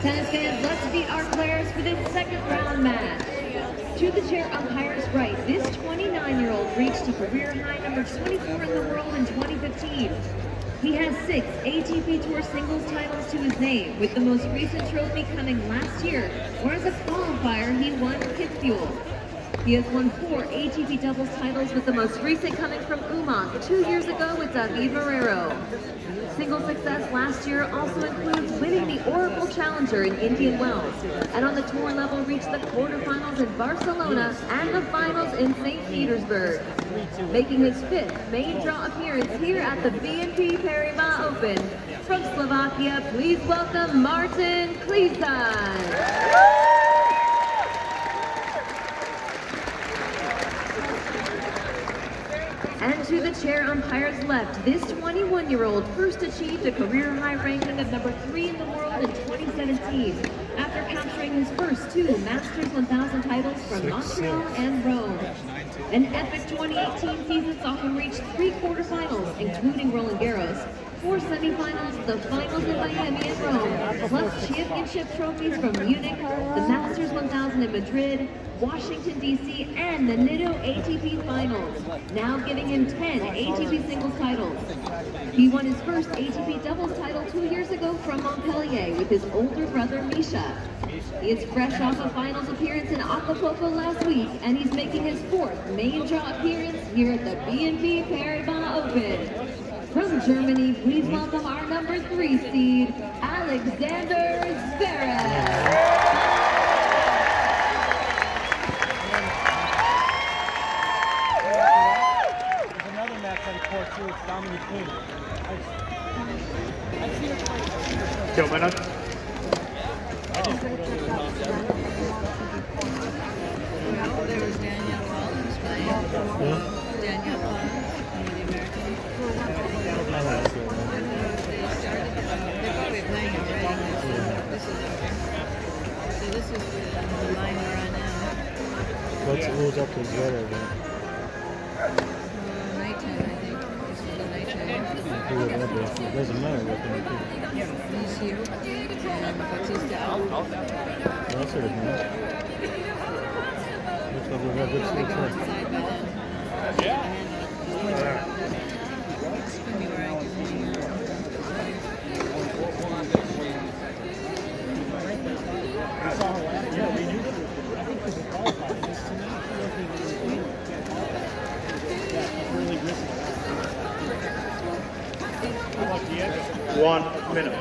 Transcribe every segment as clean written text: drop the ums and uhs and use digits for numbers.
Tennis fans, let's meet our players for this second round match. To the chair umpire's right, this 29-year-old reached a career high number 24 in the world in 2015. He has 6 ATP Tour singles titles to his name, with the most recent trophy coming last year, where as a qualifier he won Kitzbühel. He has won 4 ATP doubles titles, with the most recent coming from Umag 2 years ago with David Marrero. Single success last year also includes winning the Oracle Challenger in Indian Wells, and on the tour level reached the quarterfinals in Barcelona and the finals in St. Petersburg. Making his 5th main draw appearance here at the BNP Paribas Open. From Slovakia, please welcome Martin Klizan. And to the chair umpire's left, this 21-year-old first achieved a career high ranking of number 3 in the world in 2017, after capturing his first 2 Masters 1000 titles from Montreal and Rome. An epic 2018 season saw him reach 3 quarterfinals, including Roland Garros, 4 semifinals, the finals in Miami and Rome, plus championship trophies from Munich, the Masters 1000 in Madrid, Washington, D.C., and the Nitto ATP Finals, now giving him 10 ATP singles titles. He won his first ATP doubles title 2 years ago from Montpellier with his older brother, Misha. He is fresh off a finals appearance in Acapulco last week, and he's making his 4th main draw appearance here at the BNP Paribas Open. From Germany, please welcome our number 3 seed, Alexander Zverev. Dominic Queen. Joe Bennett. There was Danielle Collins playing. Danielle Collins, the American. They're probably playing already. This is the line we're on now. Who's up to Zverev then? Nighttime, I think. This is the nighttime. It doesn't matter what they do. He's here. And Bautista out. That's what it means. Looks like we've got good Probably sleep gone first. inside by then. It's going to be where I can One minute.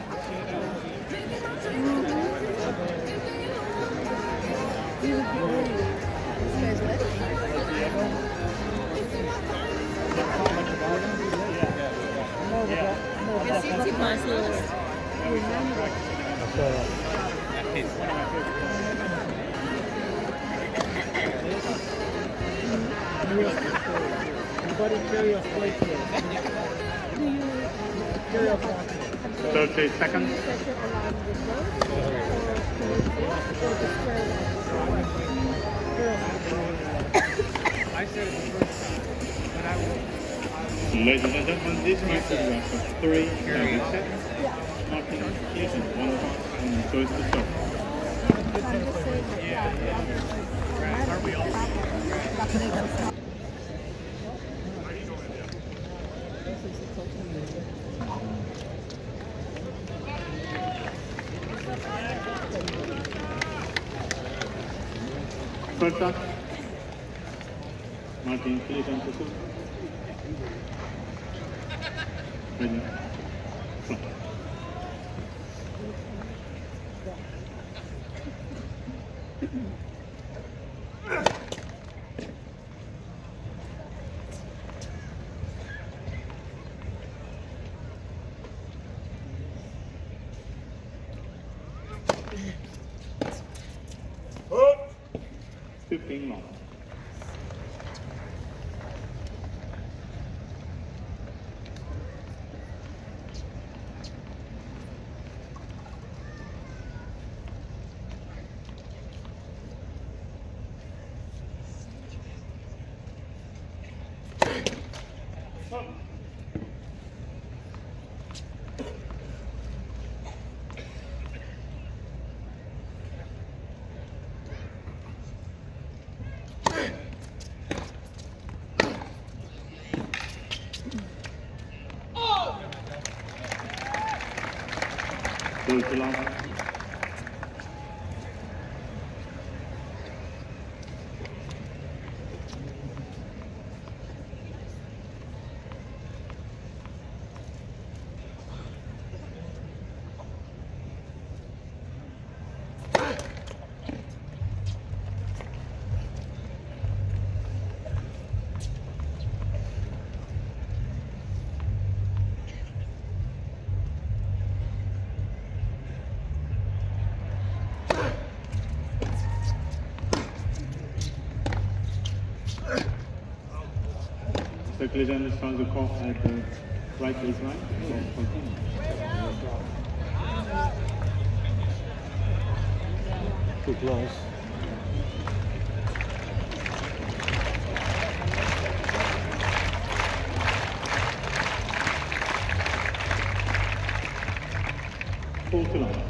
Everybody carry a plate here. Carry a plate. 30 seconds. Ladies and gentlemen, this match is run for 3 sets. Martin Klizan, 1 point, and goes to stop. Are we all? First up, Martin Klizan to shoot. Ready? Stop. Oh! 15 long. Goes to long. Legend is trying to call at the right baseline. Too close. Full to long.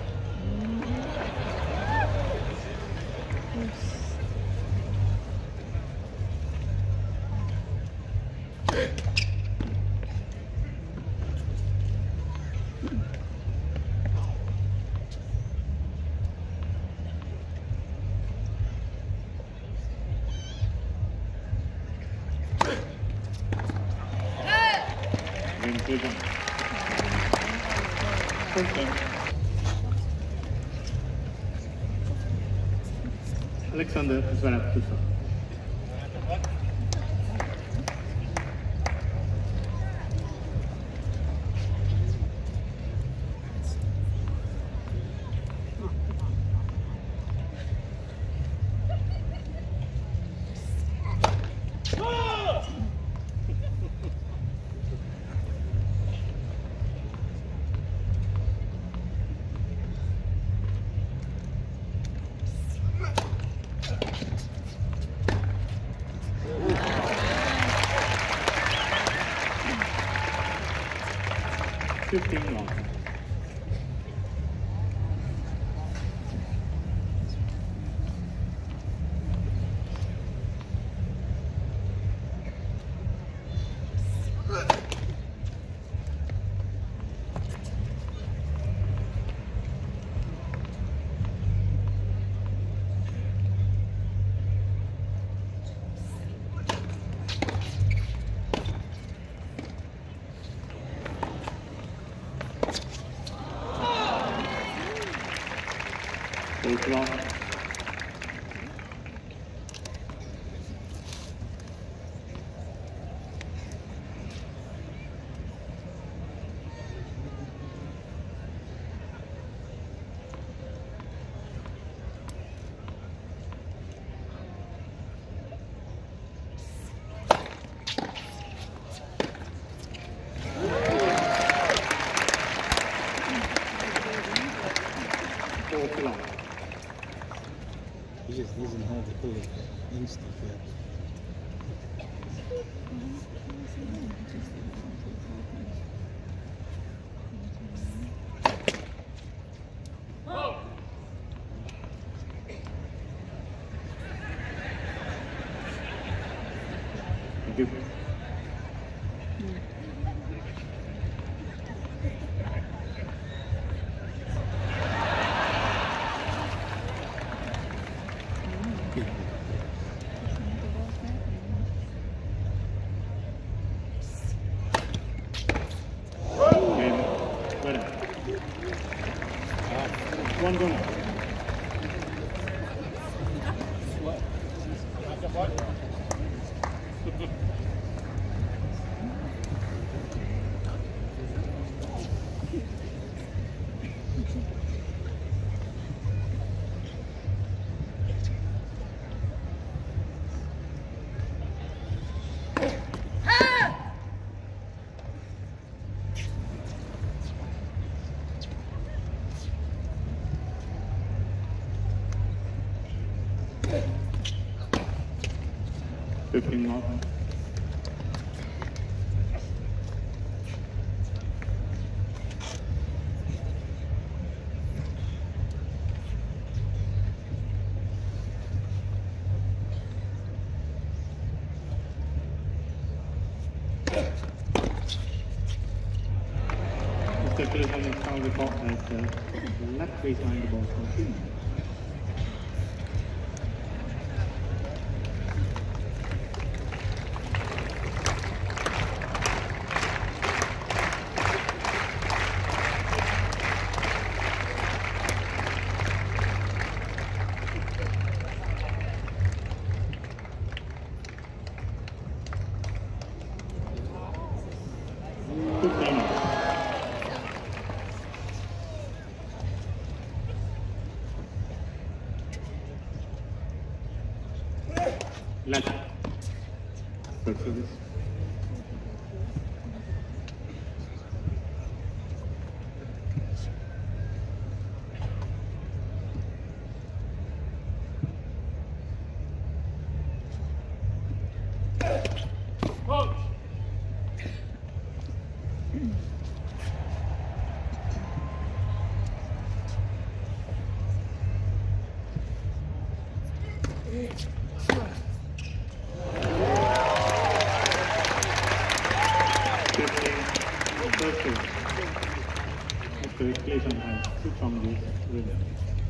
Alexander Zverev to serve. Long. Goes long. He just doesn't have the full instinct yet. Thank you. One going. Off. Mr. and foul the ball at the left baseline, the ball continues. Left. Good service. Calculation has two challenges with it.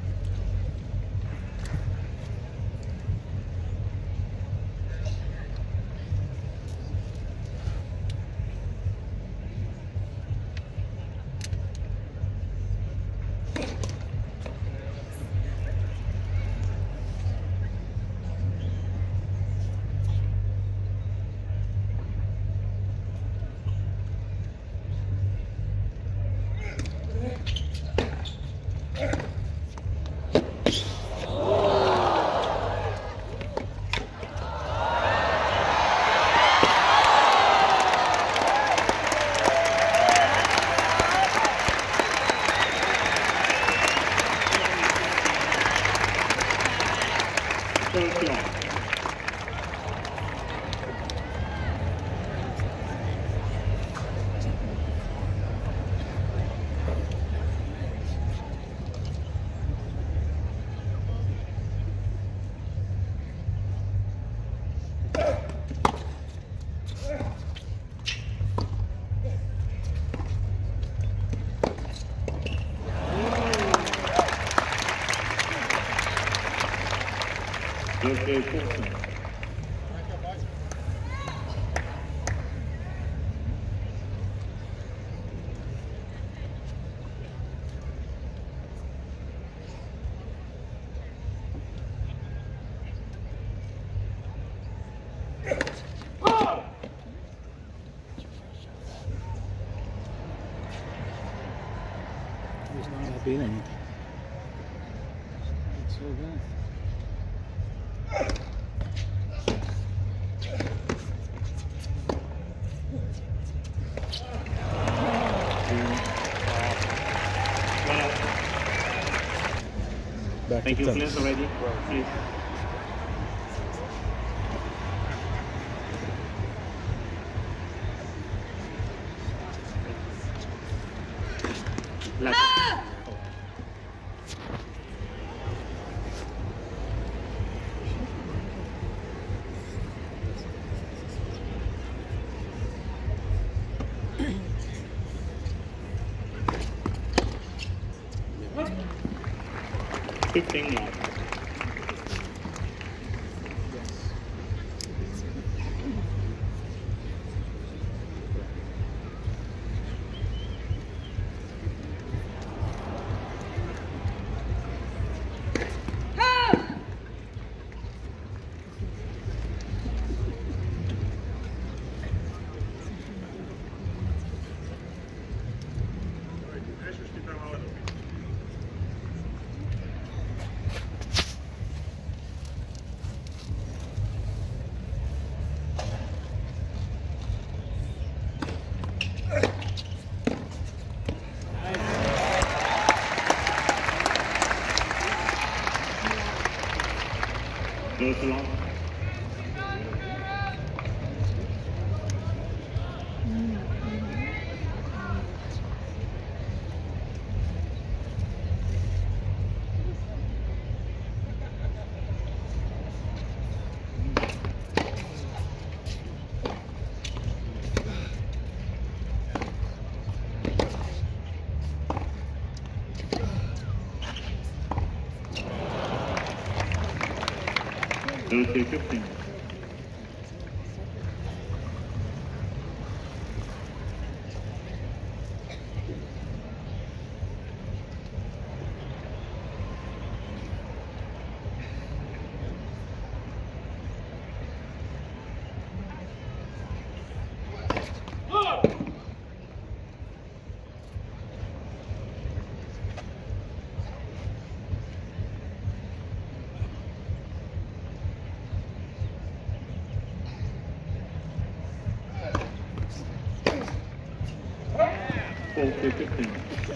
Okay, Wilson. There's not a feeling. It's so good. Thank you, Clint, already. Please. Left. Fifteen left. Goes along. Those 15. Okay, 15.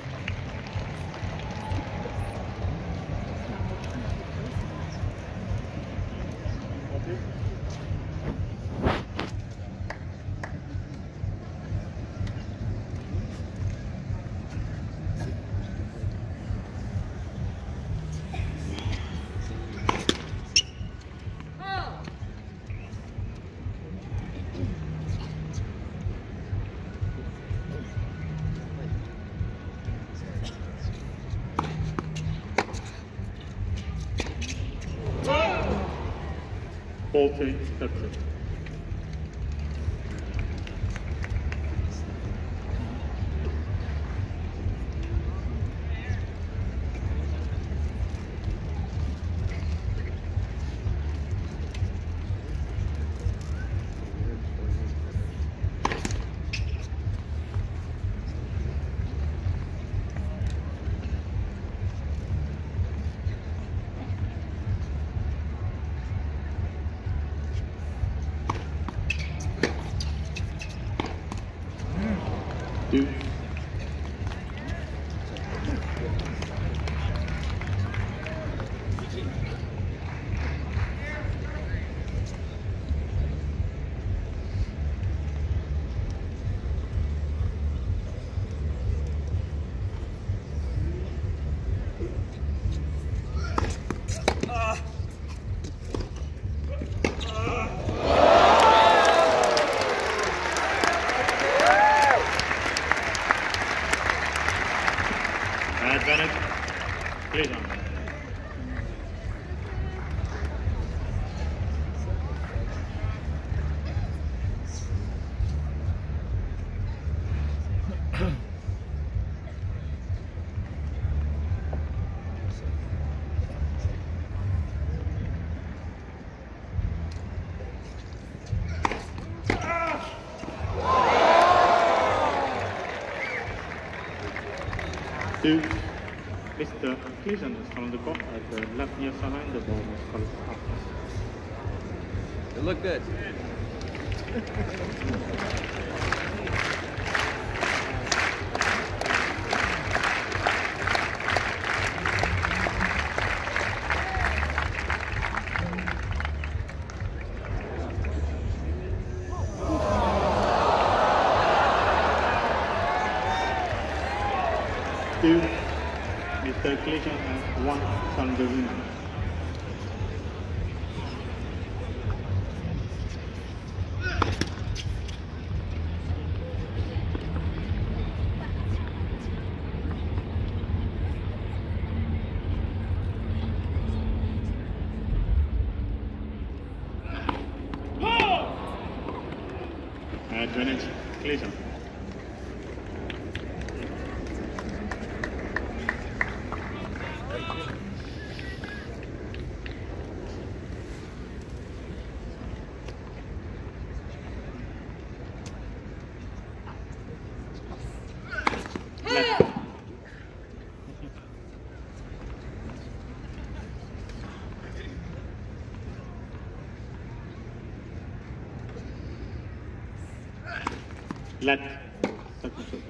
Okay, that's it. Two. Advantage. Please on. Two. Mr. Cleason is on the court at the left near sideline. The ball was called up. It looked good. Two. Mr. Cleason has one from the winner. Advantage, Cleason. Let second service.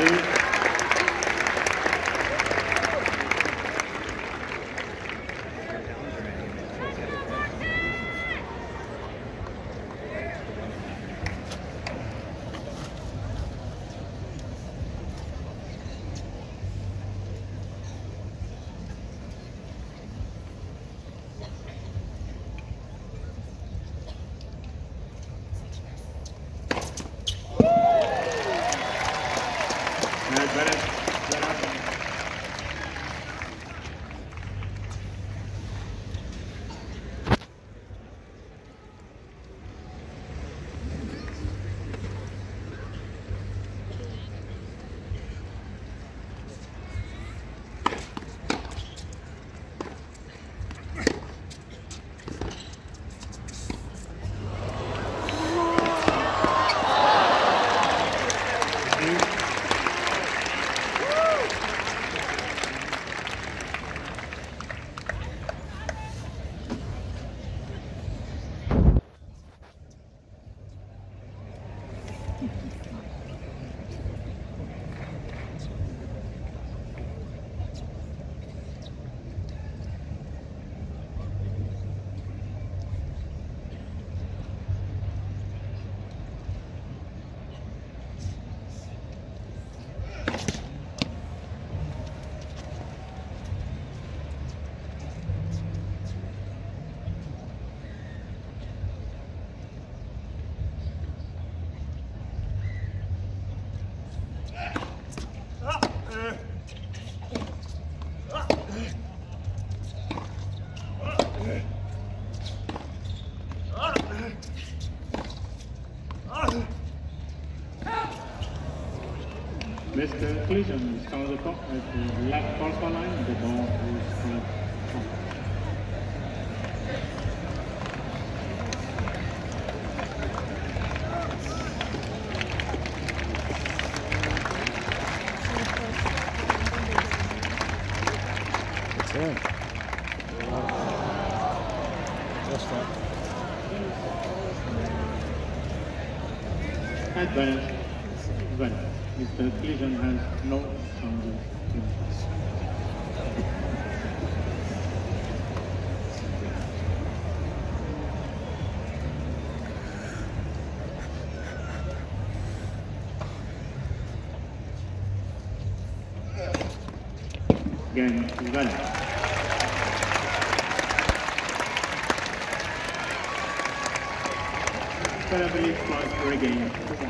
Mr. Collision starts the clock at the left crossbar line. The ball is left. It's in. Just that. Advantage. Advantage. Mr. Collision has no chances. Again, advantage. Family plus for a game.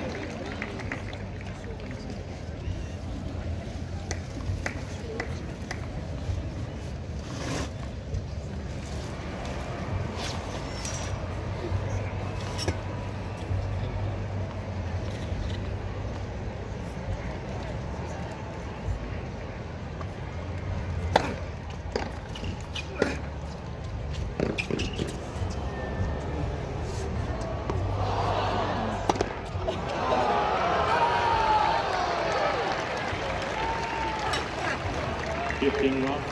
Shifting rock.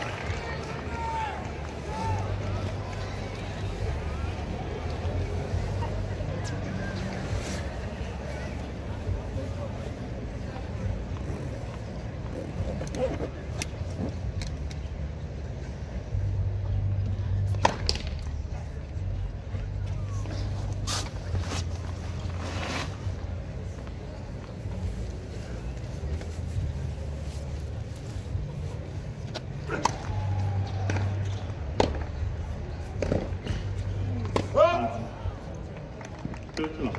Too long.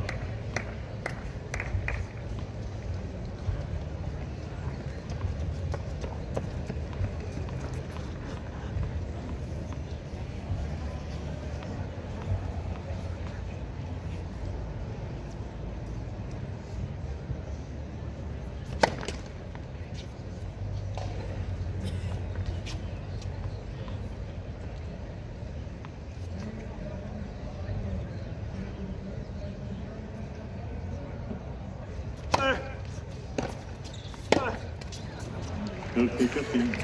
Don't pick up in.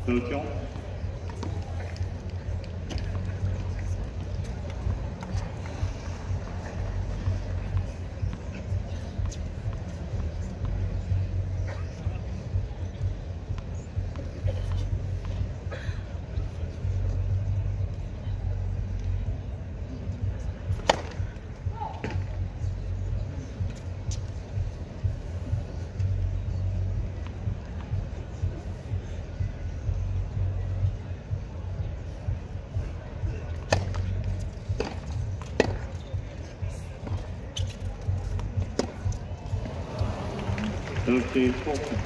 Attention. Thursday, 14.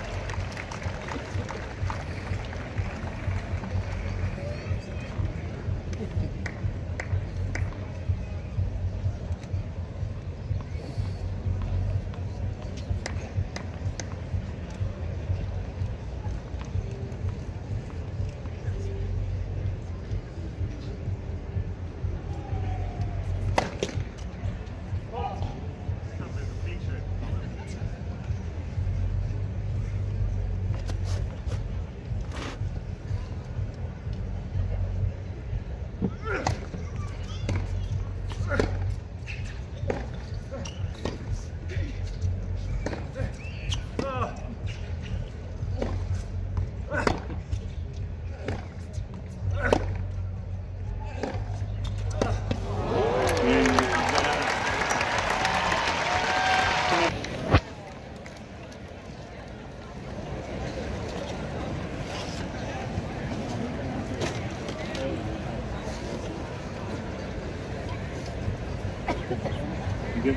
Good.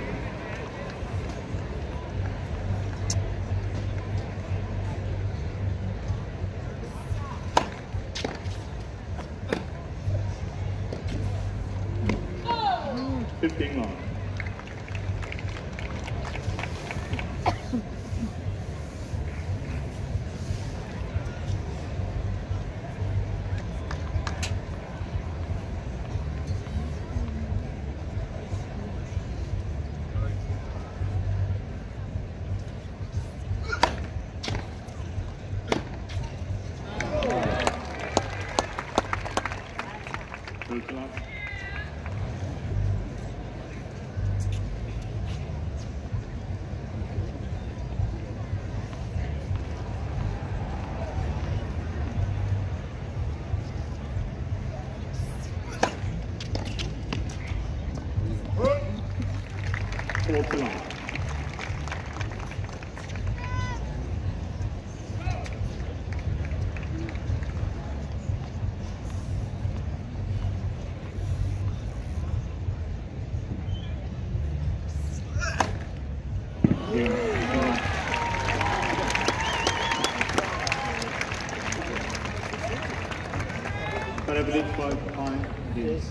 Oh. 15 long. Whatever it is, 5 time. Yes.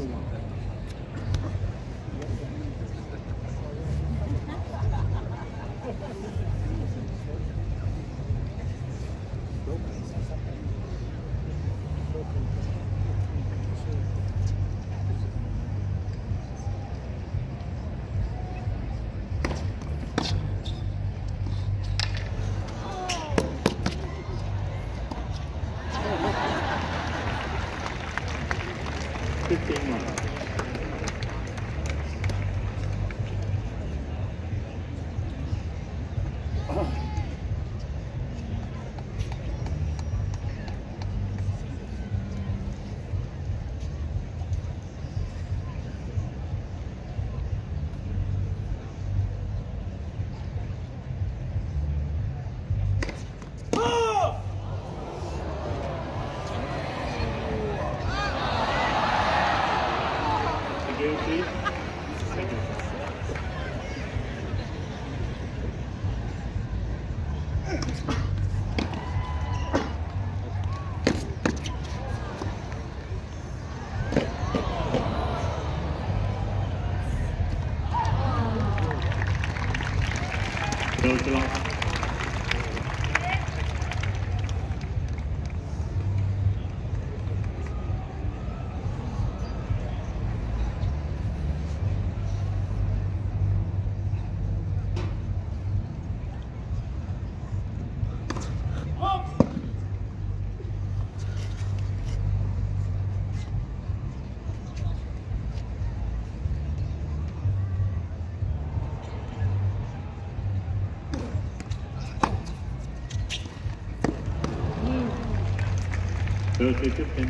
30-15.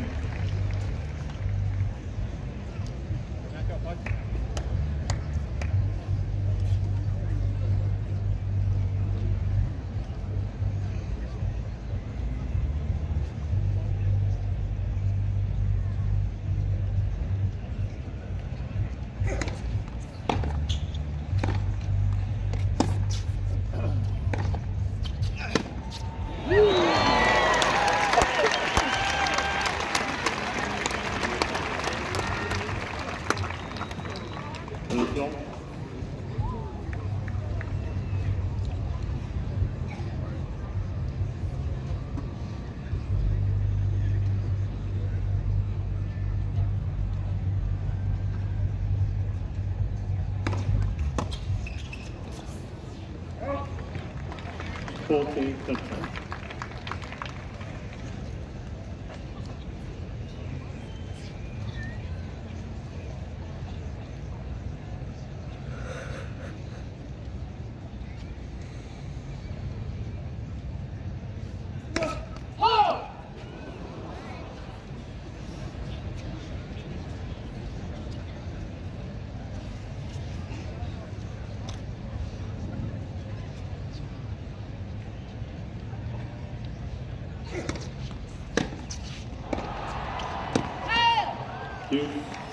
Touchdown. Two.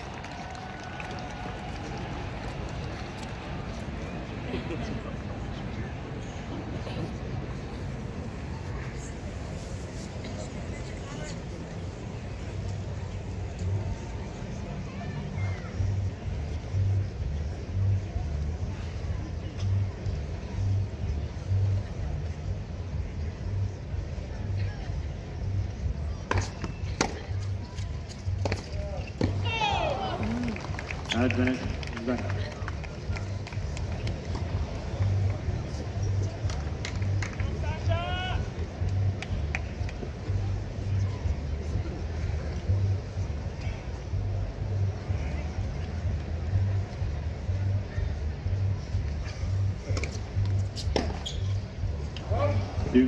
Advance, back. Two.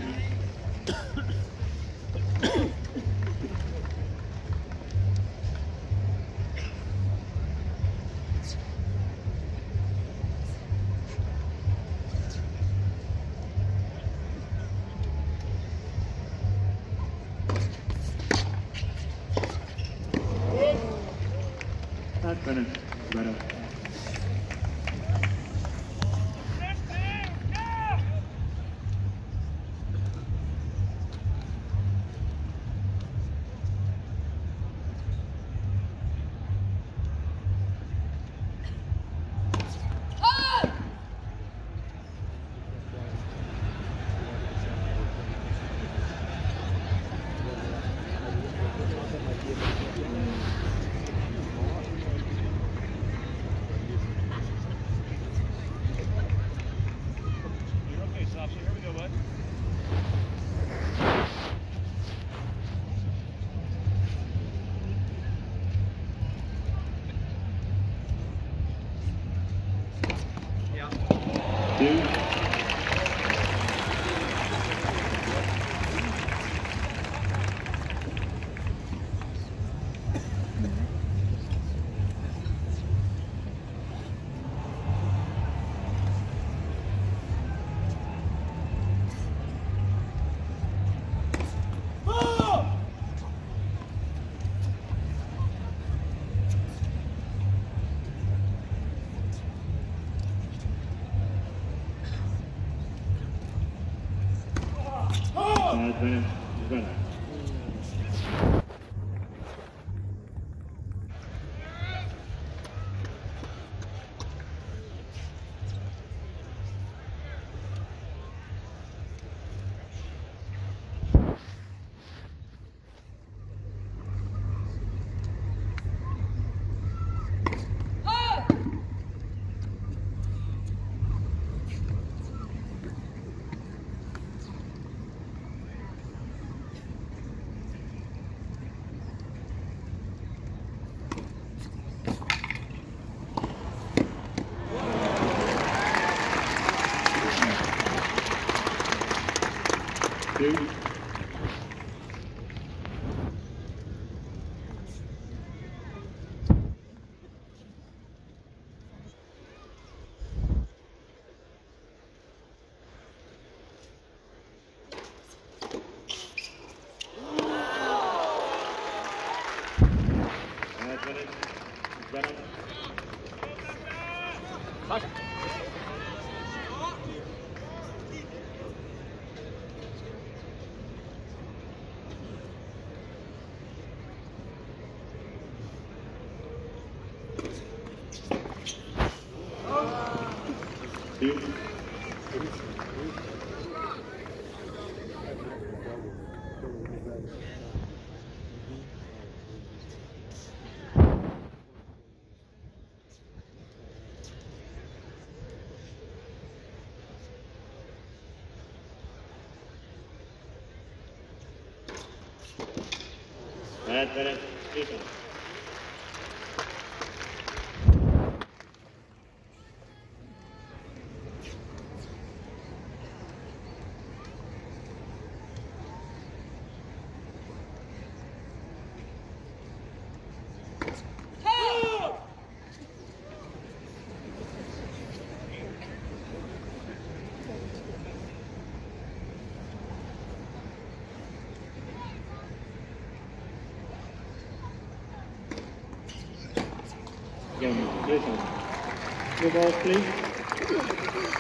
Advance, better. Two. Advance, better. Two. Minute. Game position. Your ball, please.